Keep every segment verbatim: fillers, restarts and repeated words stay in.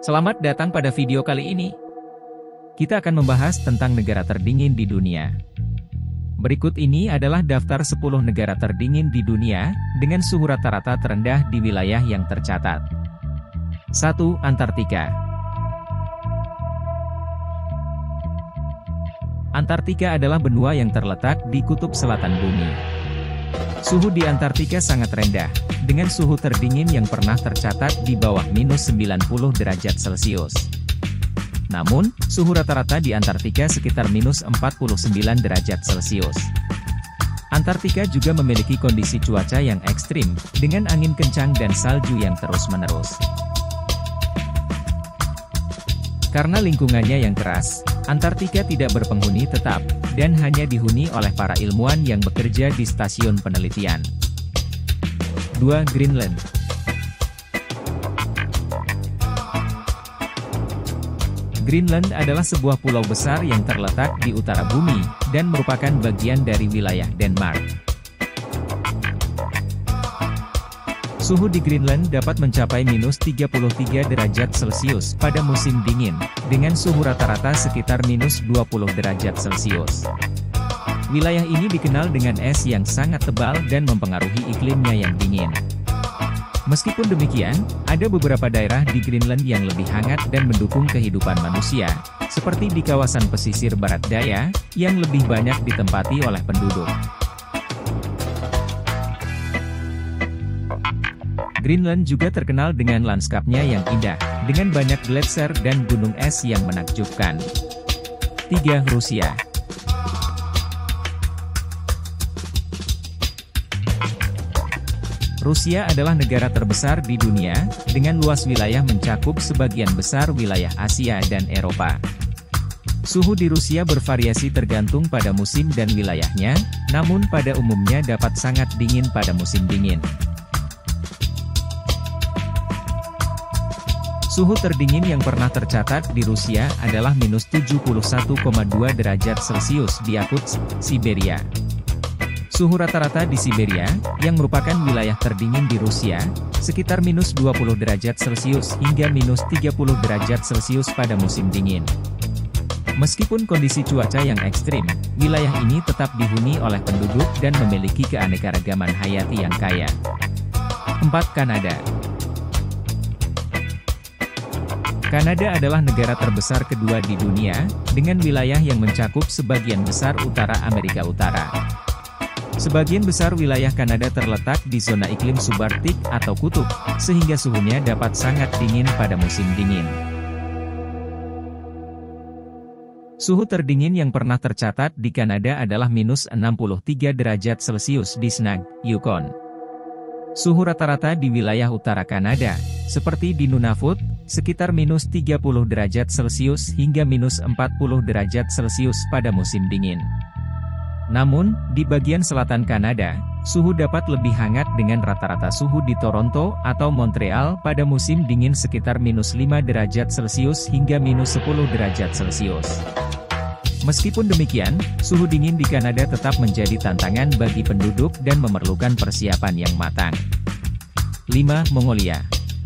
Selamat datang pada video kali ini. Kita akan membahas tentang negara terdingin di dunia. Berikut ini adalah daftar sepuluh negara terdingin di dunia, dengan suhu rata-rata terendah di wilayah yang tercatat. satu. Antartika. Antartika adalah benua yang terletak di kutub selatan bumi. Suhu di Antartika sangat rendah, dengan suhu terdingin yang pernah tercatat di bawah minus sembilan puluh derajat Celcius. Namun, suhu rata-rata di Antartika sekitar minus empat puluh sembilan derajat Celcius. Antartika juga memiliki kondisi cuaca yang ekstrim, dengan angin kencang dan salju yang terus-menerus. Karena lingkungannya yang keras, Antartika tidak berpenghuni tetap, dan hanya dihuni oleh para ilmuwan yang bekerja di stasiun penelitian. dua. Greenland. Greenland adalah sebuah pulau besar yang terletak di utara bumi, dan merupakan bagian dari wilayah Denmark. Suhu di Greenland dapat mencapai minus tiga puluh tiga derajat Celcius pada musim dingin, dengan suhu rata-rata sekitar minus dua puluh derajat Celcius. Wilayah ini dikenal dengan es yang sangat tebal dan mempengaruhi iklimnya yang dingin. Meskipun demikian, ada beberapa daerah di Greenland yang lebih hangat dan mendukung kehidupan manusia, seperti di kawasan pesisir barat daya, yang lebih banyak ditempati oleh penduduk. Greenland juga terkenal dengan lanskapnya yang indah, dengan banyak gletser dan gunung es yang menakjubkan. tiga. Rusia. Rusia adalah negara terbesar di dunia, dengan luas wilayah mencakup sebagian besar wilayah Asia dan Eropa. Suhu di Rusia bervariasi tergantung pada musim dan wilayahnya, namun pada umumnya dapat sangat dingin pada musim dingin. Suhu terdingin yang pernah tercatat di Rusia adalah minus tujuh puluh satu koma dua derajat Celcius di Yakutsk, Siberia. Suhu rata-rata di Siberia, yang merupakan wilayah terdingin di Rusia, sekitar minus dua puluh derajat Celcius hingga minus tiga puluh derajat Celcius pada musim dingin. Meskipun kondisi cuaca yang ekstrim, wilayah ini tetap dihuni oleh penduduk dan memiliki keanekaragaman hayati yang kaya. empat. Kanada. Kanada adalah negara terbesar kedua di dunia, dengan wilayah yang mencakup sebagian besar utara Amerika Utara. Sebagian besar wilayah Kanada terletak di zona iklim subarktik atau kutub, sehingga suhunya dapat sangat dingin pada musim dingin. Suhu terdingin yang pernah tercatat di Kanada adalah minus enam puluh tiga derajat Celcius di Snag, Yukon. Suhu rata-rata di wilayah utara Kanada, seperti di Nunavut, sekitar minus tiga puluh derajat Celcius hingga minus empat puluh derajat Celcius pada musim dingin. Namun, di bagian selatan Kanada, suhu dapat lebih hangat dengan rata-rata suhu di Toronto atau Montreal pada musim dingin sekitar minus lima derajat Celcius hingga minus sepuluh derajat Celcius. Meskipun demikian, suhu dingin di Kanada tetap menjadi tantangan bagi penduduk dan memerlukan persiapan yang matang. lima. Mongolia.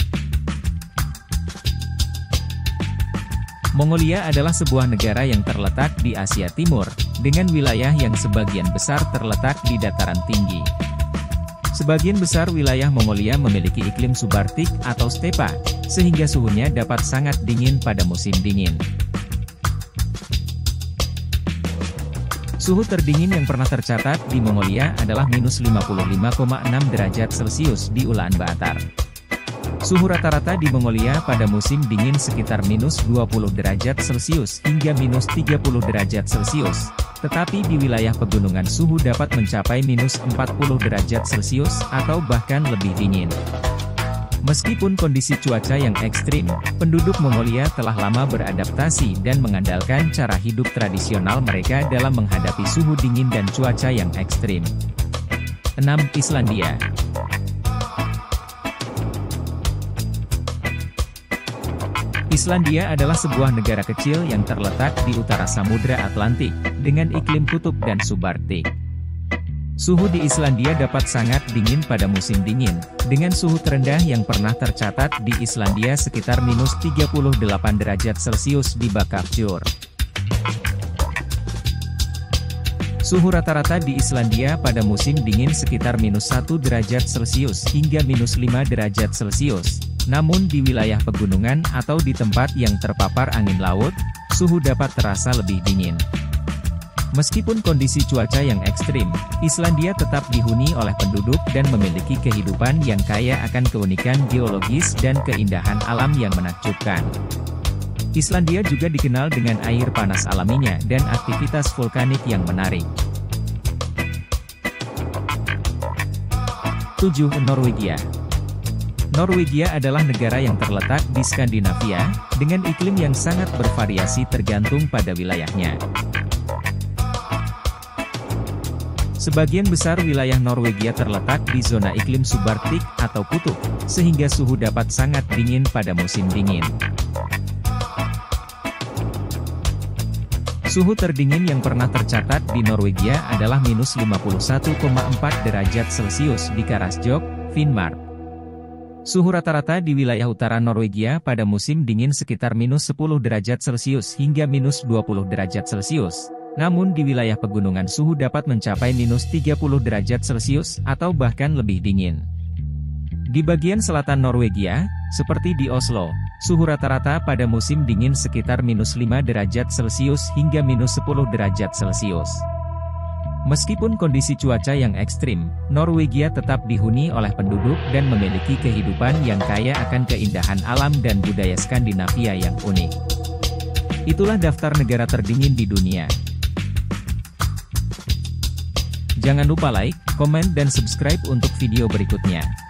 Mongolia adalah sebuah negara yang terletak di Asia Timur, dengan wilayah yang sebagian besar terletak di dataran tinggi. Sebagian besar wilayah Mongolia memiliki iklim subarktik atau stepa, sehingga suhunya dapat sangat dingin pada musim dingin. Suhu terdingin yang pernah tercatat di Mongolia adalah minus lima puluh lima koma enam derajat Celcius di Ulaanbaatar. Suhu rata-rata di Mongolia pada musim dingin sekitar minus dua puluh derajat Celcius hingga minus tiga puluh derajat Celcius, tetapi di wilayah pegunungan suhu dapat mencapai minus empat puluh derajat Celcius atau bahkan lebih dingin. Meskipun kondisi cuaca yang ekstrim, penduduk Mongolia telah lama beradaptasi dan mengandalkan cara hidup tradisional mereka dalam menghadapi suhu dingin dan cuaca yang ekstrim. enam. Islandia. Islandia adalah sebuah negara kecil yang terletak di utara Samudra Atlantik, dengan iklim kutub dan subarktik. Suhu di Islandia dapat sangat dingin pada musim dingin, dengan suhu terendah yang pernah tercatat di Islandia sekitar minus tiga puluh delapan derajat Celcius di Bakafjord. Suhu rata-rata di Islandia pada musim dingin sekitar minus satu derajat Celcius hingga minus lima derajat Celcius. Namun di wilayah pegunungan atau di tempat yang terpapar angin laut, suhu dapat terasa lebih dingin. Meskipun kondisi cuaca yang ekstrim, Islandia tetap dihuni oleh penduduk dan memiliki kehidupan yang kaya akan keunikan geologis dan keindahan alam yang menakjubkan. Islandia juga dikenal dengan air panas alaminya dan aktivitas vulkanik yang menarik. tujuh. Norwegia. Norwegia adalah negara yang terletak di Skandinavia, dengan iklim yang sangat bervariasi tergantung pada wilayahnya. Sebagian besar wilayah Norwegia terletak di zona iklim subarktik atau kutub, sehingga suhu dapat sangat dingin pada musim dingin. Suhu terdingin yang pernah tercatat di Norwegia adalah minus lima puluh satu koma empat derajat Celcius di Karasjok, Finnmark. Suhu rata-rata di wilayah utara Norwegia pada musim dingin sekitar minus sepuluh derajat Celcius hingga minus dua puluh derajat Celcius. Namun di wilayah pegunungan suhu dapat mencapai minus tiga puluh derajat Celcius atau bahkan lebih dingin. Di bagian selatan Norwegia, seperti di Oslo, suhu rata-rata pada musim dingin sekitar minus lima derajat Celcius hingga minus sepuluh derajat Celcius. Meskipun kondisi cuaca yang ekstrim, Norwegia tetap dihuni oleh penduduk dan memiliki kehidupan yang kaya akan keindahan alam dan budaya Skandinavia yang unik. Itulah daftar negara terdingin di dunia. Jangan lupa like, komen dan subscribe untuk video berikutnya.